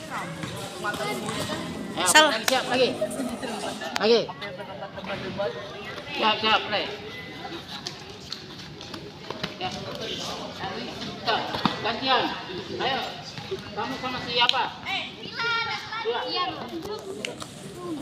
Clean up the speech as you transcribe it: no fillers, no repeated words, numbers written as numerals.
Salah. Siap lagi. Lagi. Siap, play. Ya. Stop. Gantian. Ayo. Kamu sama siapa? Iya.